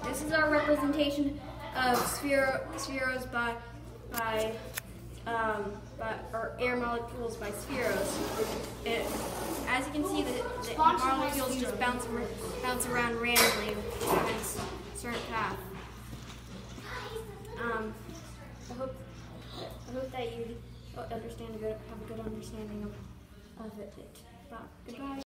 This is our representation of spheros or air molecules by spheros. As you can see, the molecules just bounce around randomly in a certain path. I hope that you have a good understanding of it. Goodbye.